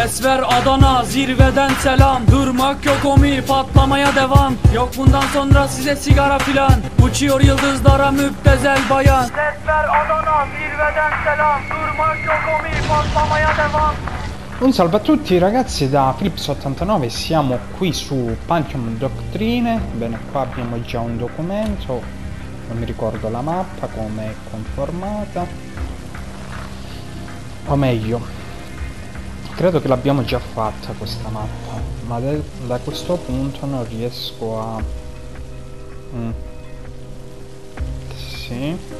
Ses ver Adana, zirveden selam. Durmak yok omi, patlamaya devam. Yok bundan sonra size sigara filan. Uçuyor yıldızlara müptezel bayan. Ses ver Adana, zirveden selam. Durmak yok omi, patlamaya devam. Un salve a tutti ragazzi da Philips89, siamo qui su Pantheon Doctrine. Bene, qua abbiamo già un documento, non mi ricordo la mappa come è conformata, o meglio, credo che l'abbiamo già fatta questa mappa, ma da questo punto non riesco a... Sì.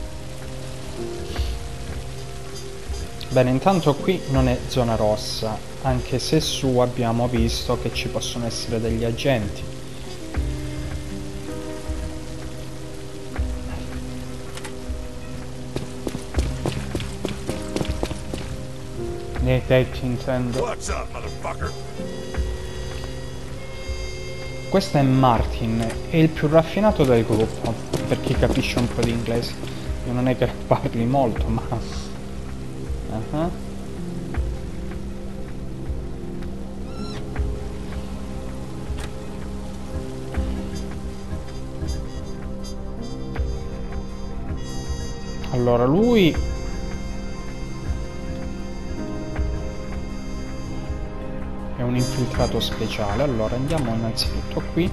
Bene, intanto qui non è zona rossa, anche se su abbiamo visto che ci possono essere degli agenti. Nei tetti intendo. Questo è Martin, è il più raffinato del gruppo, per chi capisce un po' di inglese. Io non è che parli molto, ma... Allora lui è un infiltrato speciale. Allora andiamo innanzitutto qui.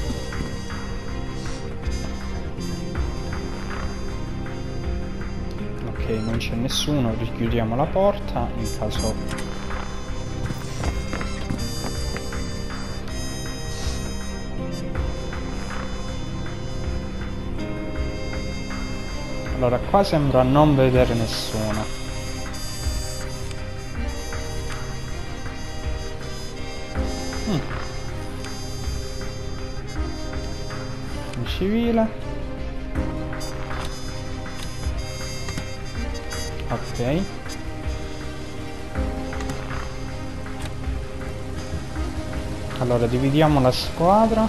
Ok, non c'è nessuno, richiudiamo la porta in caso... Allora qua sembra non vedere nessuno. Un civile. Ok. Allora dividiamo la squadra.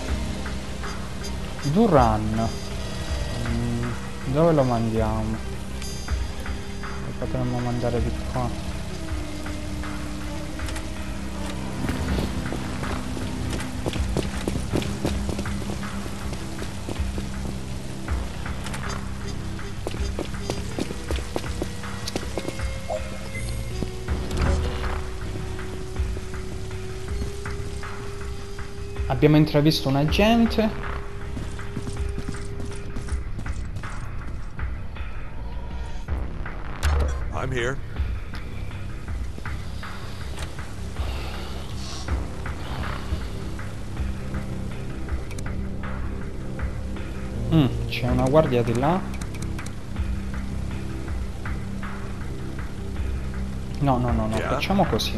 Duran. Dove lo mandiamo? Lo potremmo mandare di qua. Abbiamo intravisto un agente. I'm here. C'è una guardia di là. No, facciamo così.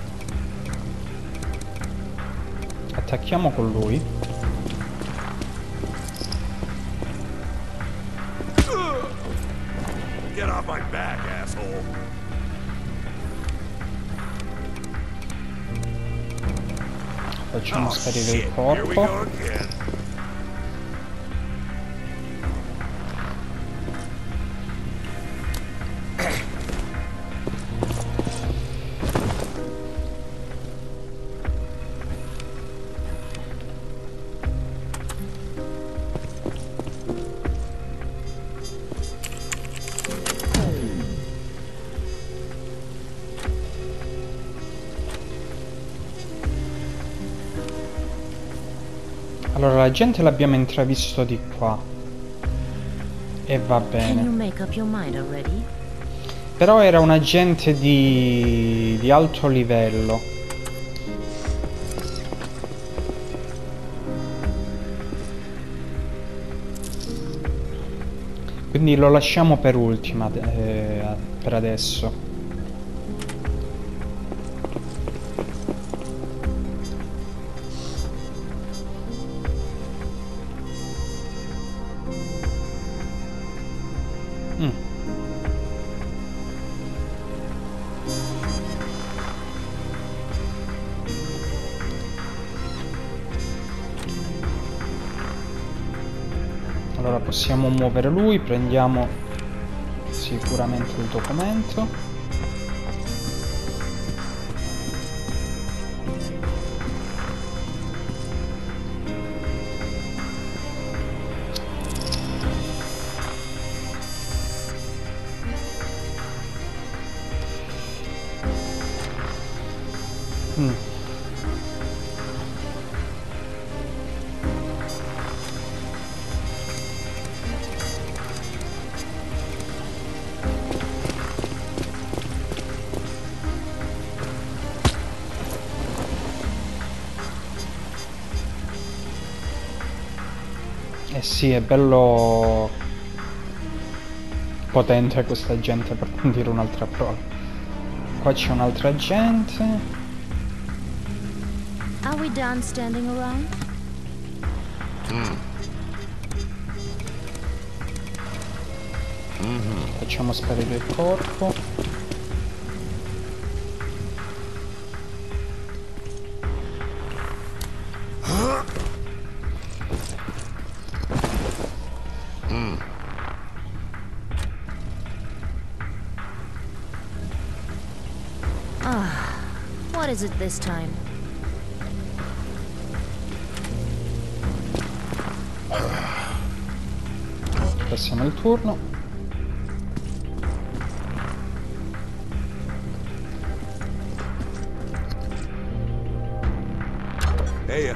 Attacchiamo con lui. Get off my back, asshole. Facciamo sparire il corpo. Allora la gente l'abbiamo intravisto di qua. E va bene. Però era un agente di alto livello. Quindi lo lasciamo per ultima per adesso. Allora possiamo muovere lui, prendiamo sicuramente il documento. Mm. Eh sì, è bello potente questa gente, per non dire un'altra parola. Qua c'è un'altra gente. Are we done standing around? Facciamo sparire il corpo. What is it this time? Passiamo il turno. Hey,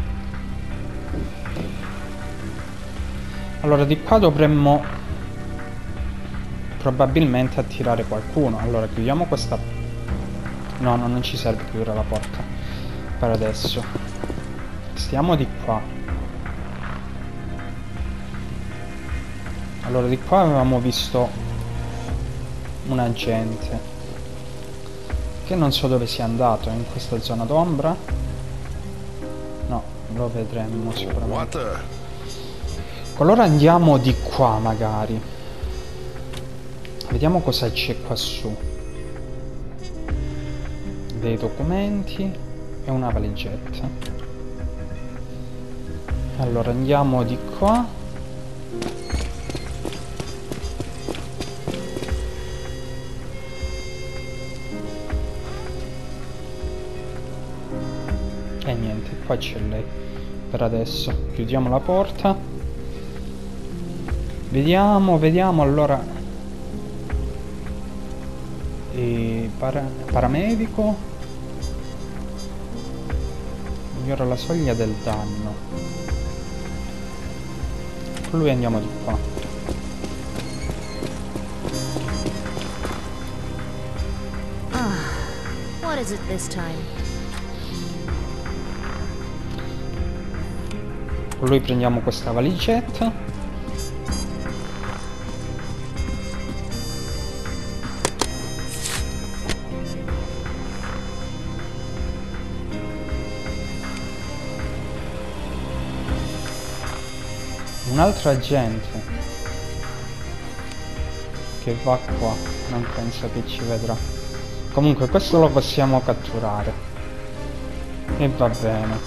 Allora di qua dovremmo probabilmente attirare qualcuno. Allora chiudiamo questa... No, non ci serve chiudere la porta per adesso. Stiamo di qua. Allora di qua avevamo visto un agente che non so dove sia andato, in questa zona d'ombra. No, lo vedremo what sicuramente. the? Allora andiamo di qua magari. Vediamo cosa c'è qua su. Dei documenti e una valigetta. Allora andiamo di qua. E niente, qua c'è lei. Per adesso chiudiamo la porta. Vediamo allora. Paramedico. Migliora la soglia del danno. Con lui andiamo di qua. What is it this time? Con lui prendiamo questa valigetta. Un altro agente che va qua, non penso che ci vedrà. Comunque questo lo possiamo catturare e va bene.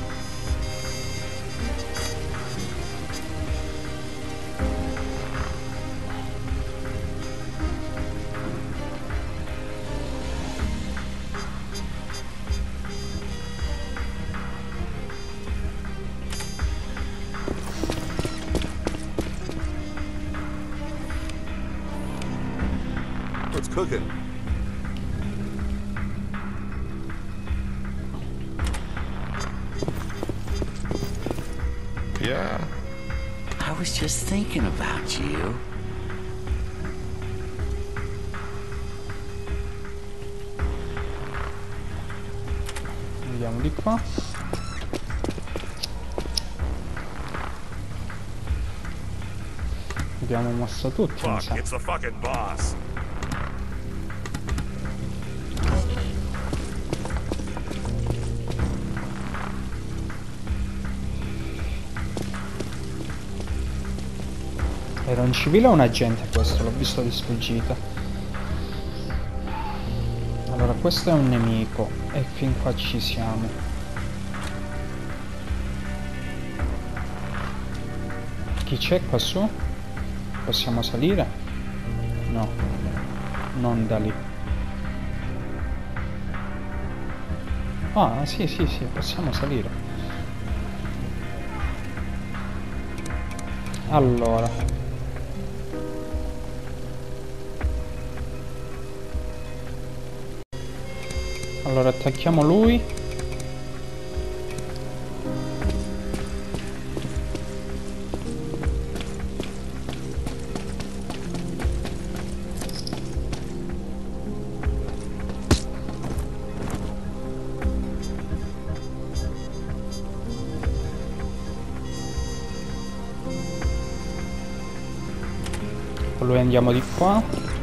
What's cooking? Yeah. I was just thinking about you. Andiamo di qua. Abbiamo mosso tutti, mi Fuck, sa. it's the fucking boss. Era un civile o un agente questo? L'ho visto di sfuggita. Allora questo è un nemico e fin qua ci siamo. Chi c'è qua su? Possiamo salire? No, non da lì. Ah, sì, possiamo salire. Allora. Allora attacchiamo lui. Con lui andiamo di qua.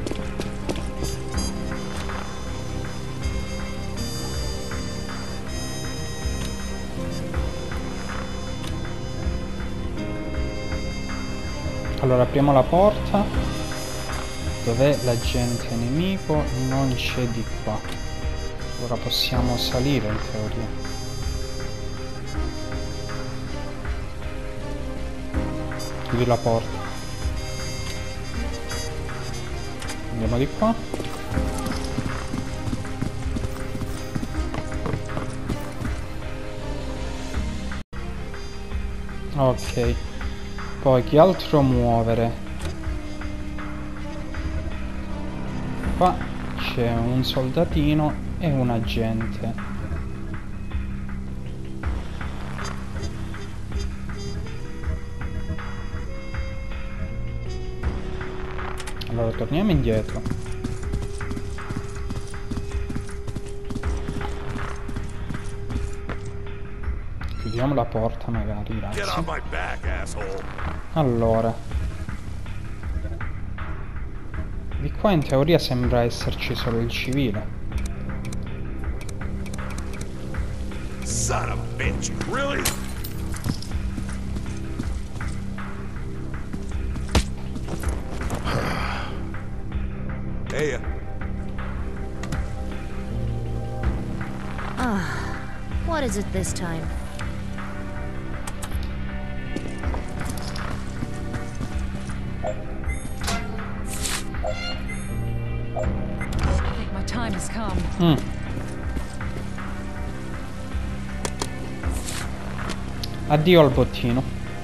Allora apriamo la porta. Dov'è l'agente nemico? Non c'è di qua. Ora possiamo salire in teoria. Chiudi la porta. Andiamo di qua. Ok. Poi che altro muovere? Qua c'è un soldatino e un agente. Allora torniamo indietro. Chiudiamo la porta magari, Get grazie. on my back, asshole. Allora, di qua in teoria sembra esserci solo il civile. Son of a bitch. Really? Hey, What is it this time? I think my time has come. Addio al bottino.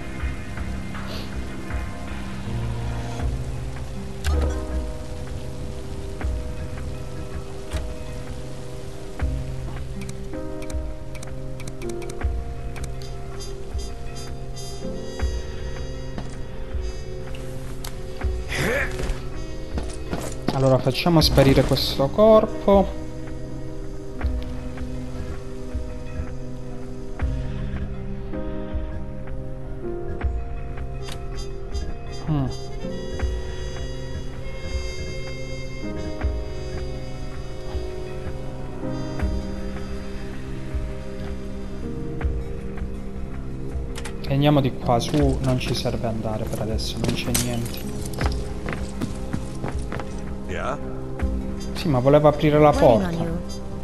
Allora facciamo sparire questo corpo. E andiamo di qua, su non ci serve andare per adesso, non c'è niente. yeah? Sì, ma voleva aprire la Waiting on porta. you.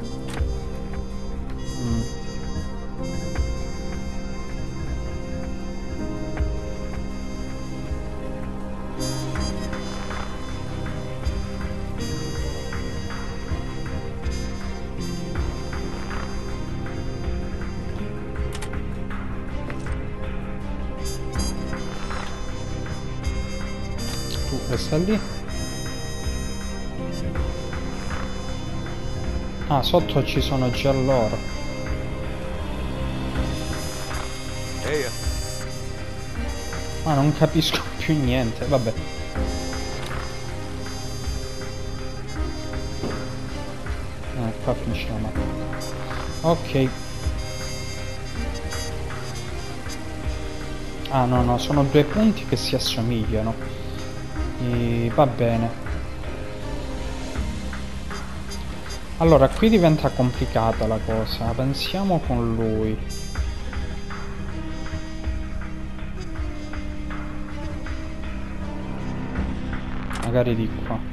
Tu resta lì. Ah, sotto ci sono già loro. Hey, Ma non capisco più niente, vabbè. Qua finisce la mappa. Ok. Ah no no, sono due punti che si assomigliano. E va bene. Allora, qui diventa complicata la cosa. Pensiamo con lui. Magari di qua.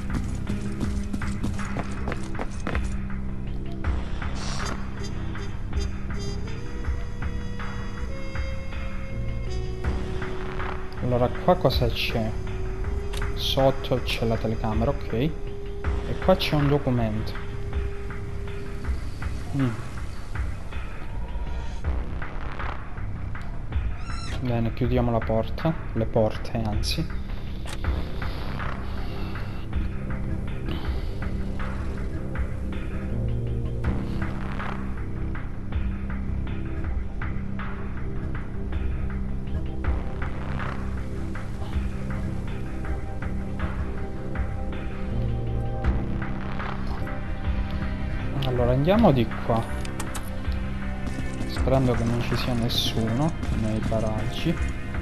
Allora, qua cosa c'è? Sotto c'è la telecamera, ok. E qua c'è un documento. Bene, chiudiamo la porta. Le porte, anzi. Allora andiamo di qua, sperando che non ci sia nessuno nei paraggi.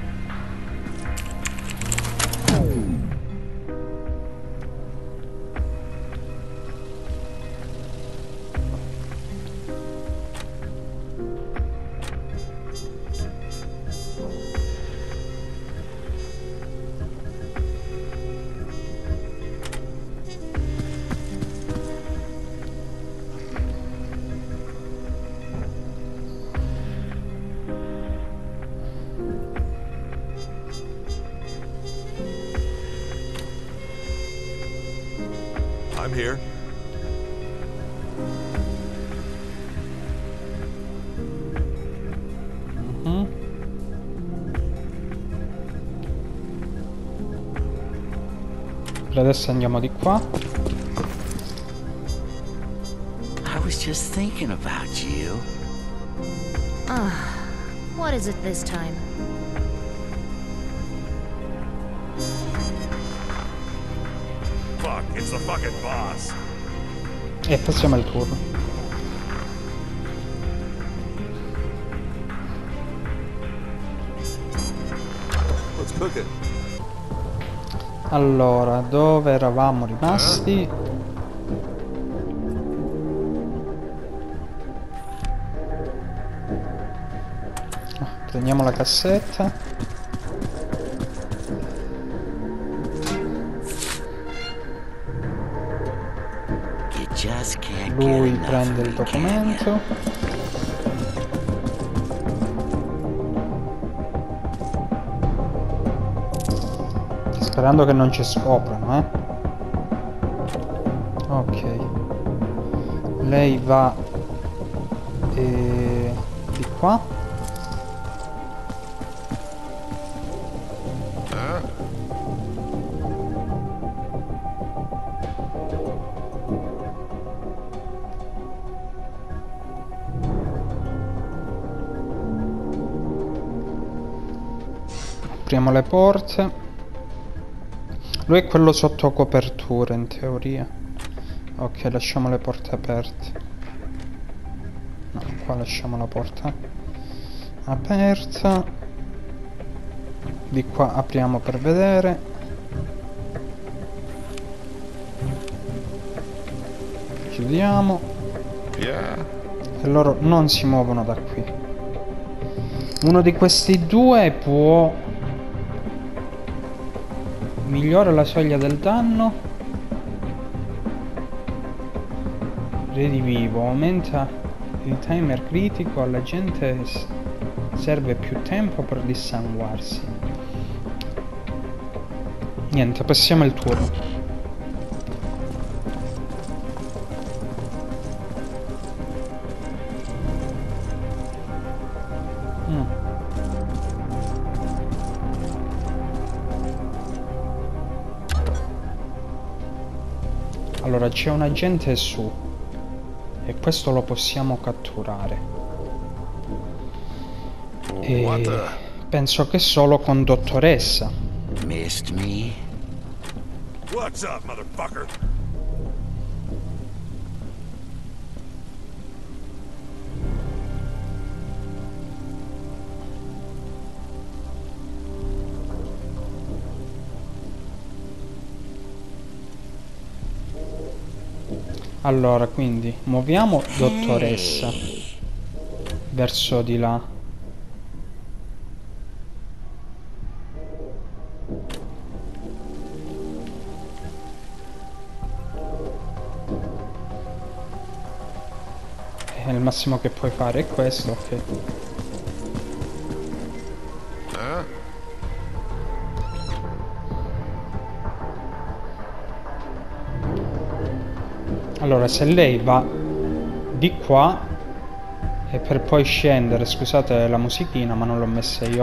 I'm here. Mhm. Per adesso andiamo di qua. I was just thinking about you. What is it this time? Fuck, it's the fucking boss. E passiamo al turno. Let's cook it. Allora, dove eravamo rimasti? Prendiamo la cassetta. You just can't Lui get enough prende of il me, can ya? documento. Sperando che non ci scoprano, Ok. Lei va di qua. Apriamo le porte. Lui è quello sotto copertura in teoria. Ok, lasciamo le porte aperte. No, qua lasciamo la porta aperta. Di qua apriamo per vedere. Chiudiamo. E loro non si muovono da qui. Uno di questi due può migliora la soglia del danno, redivivo, aumenta il timer critico, alla gente serve più tempo per dissanguarsi. Niente, passiamo il turno. Allora c'è un agente su e questo lo possiamo catturare. E penso che solo con dottoressa. Missed me? What's up, motherfucker? Allora, quindi muoviamo dottoressa verso di là. E il massimo che puoi fare è questo, ok. Allora, se lei va di qua e per poi scendere, scusate la musichina, ma non l'ho messa io.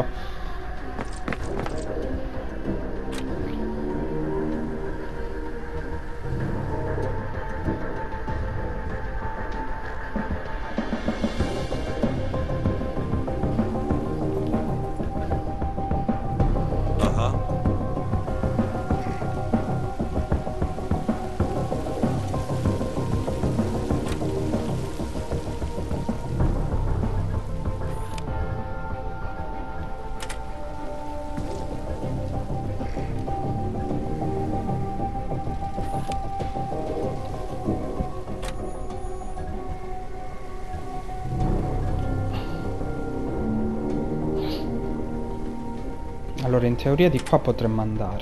Allora, in teoria di qua potremmo andare.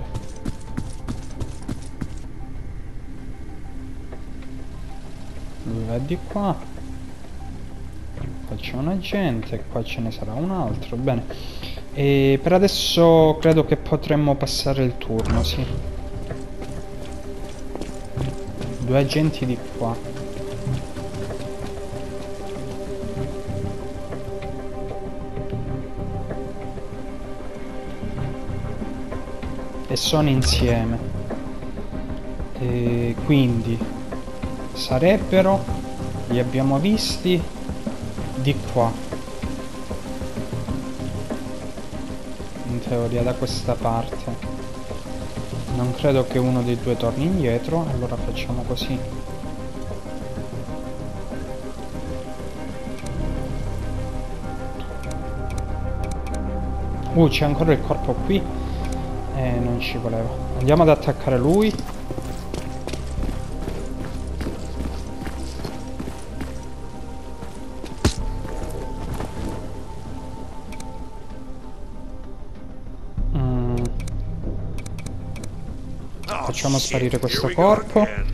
Dove è di qua? Qua c'è un agente, qua ce ne sarà un altro. Bene. E per adesso credo che potremmo passare il turno, sì. 2 agenti di qua. E sono insieme. E quindi sarebbero, li abbiamo visti di qua, in teoria da questa parte. Non credo che uno dei due torni indietro, allora facciamo così. C'è ancora il corpo qui. Non ci voleva. Andiamo ad attaccare lui. Facciamo sparire questo corpo.